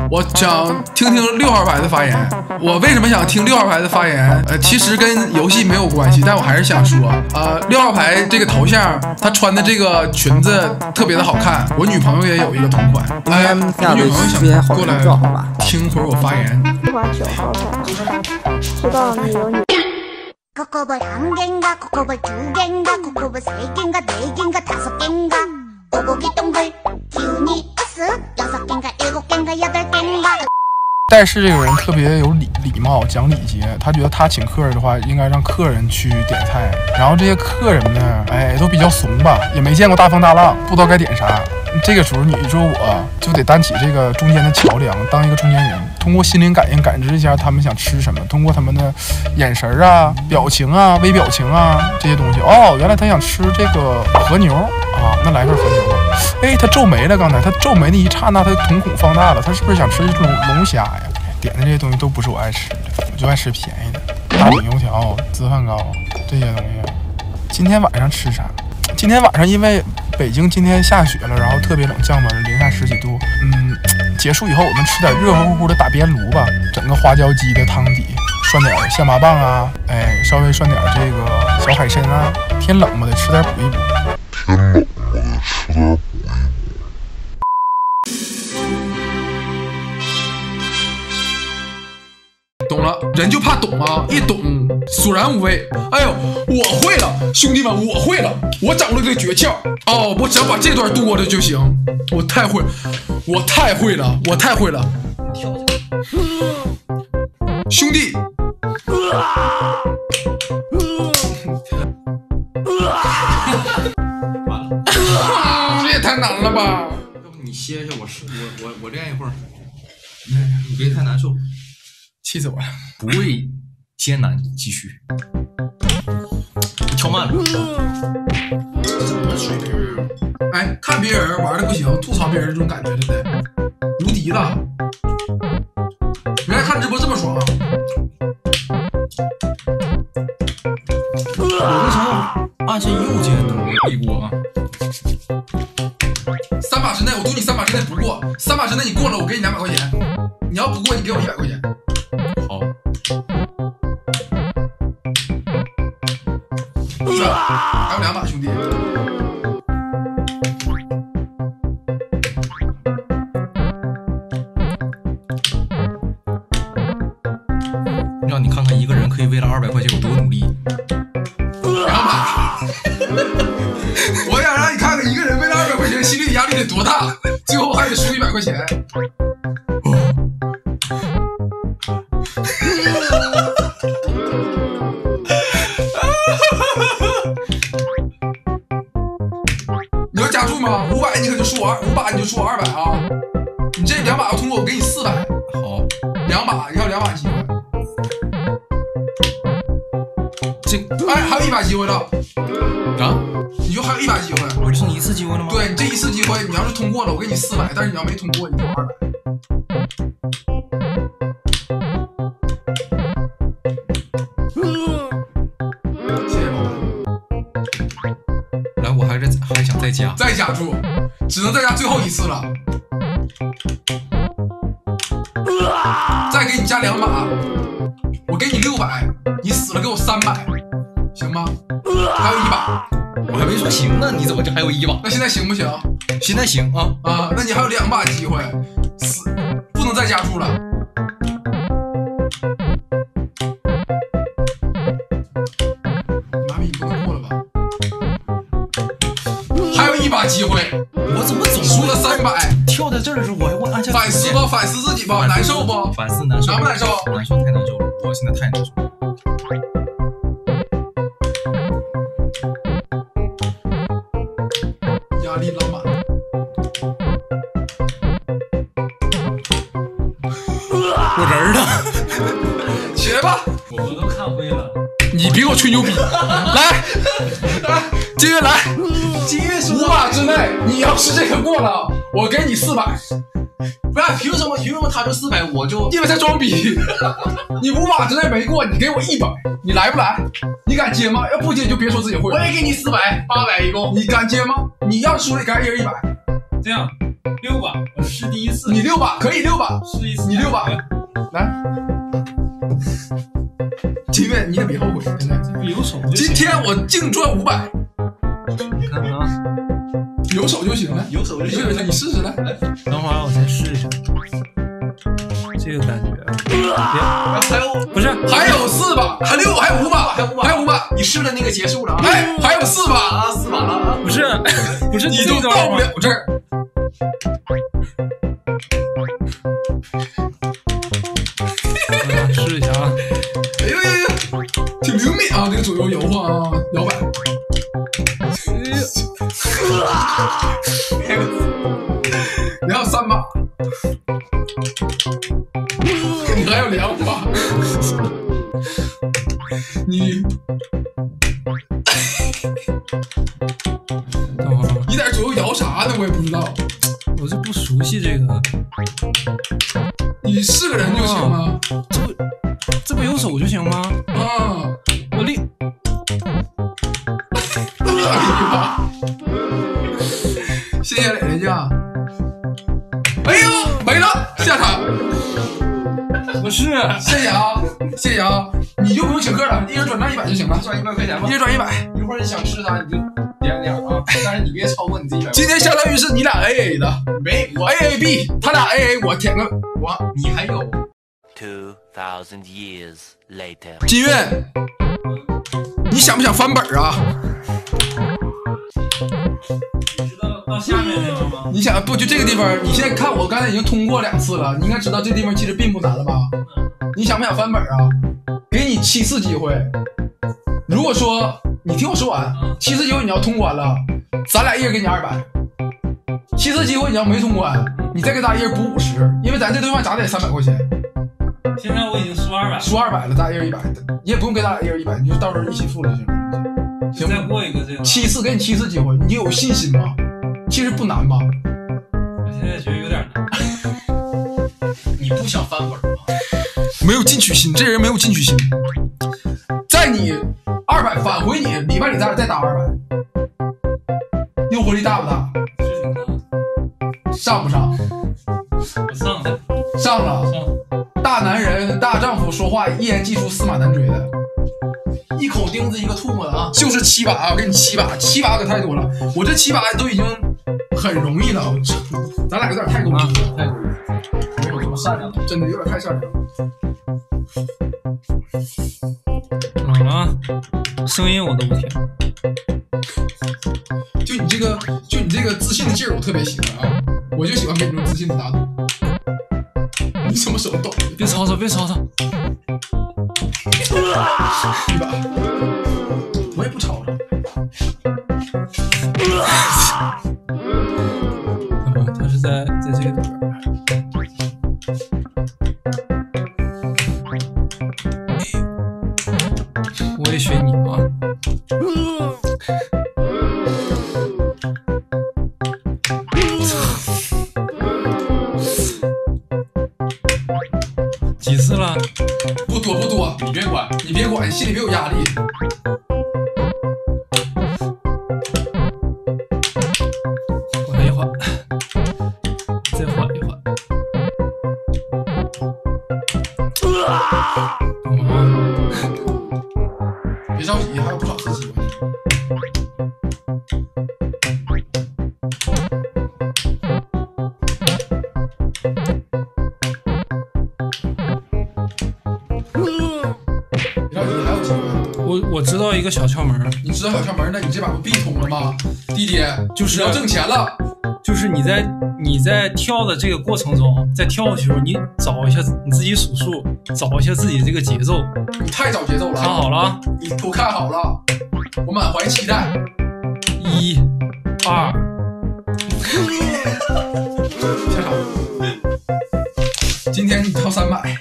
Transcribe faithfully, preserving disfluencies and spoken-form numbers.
我想听听六号牌的发言。我为什么想听六号牌的发言？呃，其实跟游戏没有关系，但我还是想说，呃，六号牌这个头像，他穿的这个裙子特别的好看。我女朋友也有一个同款。哎，我女朋友想过来听会儿我发言。 一把九号牌，知道你有女。 코코볼 한 개인가 코코볼 두 개인가 코코볼 세 개인가 네 개인가 다섯 개인가 오고기 동글 기운이 으쓱 여섯 개인가 일곱 개인가 여덟 개인가 但是这个人特别有礼礼貌，讲礼节。他觉得他请客的话，应该让客人去点菜。然后这些客人呢，哎，都比较怂吧，也没见过大风大浪，不知道该点啥。这个时候，你说我就得担起这个中间的桥梁，当一个中间人，通过心灵感应感知一下他们想吃什么，通过他们的眼神啊、表情啊、微表情啊这些东西。哦，原来他想吃这个和牛啊，那来份和牛吧。哎，他皱眉了，刚才他皱眉的一刹那，他瞳孔放大了，他是不是想吃龙龙虾呀？点的这些东西都不是我爱吃的，我就爱吃便宜的，大饼油条、粢饭糕这些东西。今天晚上吃啥？今天晚上因为北京今天下雪了，然后特别冷，降温，零下十几度。嗯，结束以后我们吃点热乎乎的打边炉吧，整个花椒鸡的汤底，涮点象拔蚌啊，哎，稍微涮点这个小海参啊。天冷嘛，得吃点补一补。天冷嘛，得吃点补一补。懂了，人就怕懂啊，一懂索然无味。哎呦，我会了，兄弟们，我会了，我掌握了这个诀窍。哦，我只要把这段度过了就行。我太会，我太会了，我太会了。兄弟，这也太难了吧？ 要不你歇歇，我是我我我练一会儿，你别太难受。 气死我了！ 不畏艰难，继续。跳慢了。 什么水平？哎，看别人玩的不行，吐槽别人这种感觉，对不对？无敌了！原来看直播这么爽啊！ 我为啥要按下右键呢？我背过啊。 三把之内，我赌你三把之内不过，三把之内你过了，我给你两百块钱。你要不过，你给我一百块钱。 好， 一把，还有两把，兄弟。 让你看看一个人可以为了二百块钱有多努力。 两把，我想让你看看一个人为了二百块钱心理压力得多大，最后还得输一百块钱。 你要加注吗？五百你可就输我二，五把你就输我二百啊！你这两把要通过，我给你四百。 好， 两把，你还有两把机会。 这哎，还有一把机会了啊！ 你就还有一把机会， 我就剩一次机会了吗？ 对，你这一次机会，你要是通过了，我给你四百；但是你要没通过，你就二百。 我还是还想再加， 再加注，只能再加最后一次了。再给你加两把，我给你六百，你死了给我三百，行吗？还有一把， 我还没说行呢，你怎么就还有一把？ 那现在行不行？ 现在行啊啊！那你还有两把机会，死不能再加注了。妈逼，你不能过了吧？ 还有一把机会， 我怎么总输了三百？ 跳在这儿的时候，我还我按下反思吧，反思自己吧，难受不？ 反思难受， 难不难受？ 难受，太难受了，我现在太难受了。 压力拉满。 我人呢？ 起来吧！ 我们都看灰了。 你别给我吹牛逼！来，来，金月来。 金月五把之内，你要是这个过了，我给你四百。 不是凭什么？凭什么他就四百，我就因为他装逼。你五把之内没过，你给我一百，你来不来？你敢接吗？要不接就别说自己会。 我也给你四百，八百一共。 你敢接吗？你要输了，给一人一百。 这样， 六把，我试第一次。 你六把可以六把， 试一次。 你六把，来。金月，你也别后悔，现在有手。 今天我净赚五百。 你看看啊， 有手就行了， 有手就行了。 你试试来。 等会儿我先试一下，这个感觉。别，还有不是还有四把，还六，还有五把，还有五把，还有五把。 你试的那个结束了啊？ 哎，还有四把啊，四把了啊！ 不是，不是， 你都到不了这儿。 试一下啊！ 哎呦呦呦，挺灵敏啊，这个左右摇晃啊，摇摆。你还有三把，你还有两把，你你在左右摇啥呢？我也不知道， 我就不熟悉这个。 你是个人就行吗？ 这不这不有手就行吗？ 啊， 我立。 哎呀！谢谢磊磊家。哎呦，没了，下场。 不是， 谢谢啊，谢谢啊，你就不用请客了，一人转账一百就行了， 赚一百块钱吧。 一人转一百。 一会儿你想吃啥你就点点啊，但是你别超过你自己。 今天相当于是你俩 A A 的， 没我 A A B， 他俩 A A， 我舔个我，你还有。 Two thousand years later。 金月，你想不想翻本啊？ 知道到下面那个吗？ 你想不就这个地方？你现在看我刚才已经通过两次了，你应该知道这地方其实并不难了吧？你想不想翻本啊？给你七次机会。如果说你听我说完，七次机会你要通关了，咱俩一人给你二百。七次机会你要没通关，你再给咱一人补五十，因为咱这顿饭咋得三百块钱。 现在我已经输二百， 输二百了，咱一人一百，你也不用给咱俩一人一百，你就到时候一起付了就行了。行， 再过一个这个。 七次给你七次机会，你有信心吗？其实不难吧？ 我现在觉得有点难。 你不想翻本吗？ 没有进取心，这人没有进取心。在你二百返回你，里边你咱俩再打二百，诱惑力大不大？上不上？ 我上的。 上了。 上。 大男人、大丈夫说话一言既出，驷马难追的。 一口钉子一个吐沫啊！ 就是七把啊，我给你七把，七把可太多了。我这七把都已经很容易了，咱俩有点太公平了，太公平。 没有这么善良， 真的有点太善良了。 怎么了？声音我都不听。 就你这个，就你这个自信的劲儿，我特别喜欢啊！我就喜欢给你这种自信的打赌。你什么手抖？ 别吵吵，别吵吵。 一把，我也不吵了。 嗯，他是在在这个里边。我也学你啊。几次了？ 不多不多， 你别管， 你别管，心里别有压力。 缓一缓，再缓一缓。嗯， 别着急，还有不少次机会。 我我知道一个小窍门。 你知道小窍门？那你这把不必通了吗？弟弟， 就是要挣钱了。 就是你在你在跳的这个过程中，在跳的时候，你找一下你自己数数，找一下自己这个节奏。 你太找节奏了。 看好了啊！ 你给我看好了，我满怀期待。 一、二， 下场。今天你掏三百。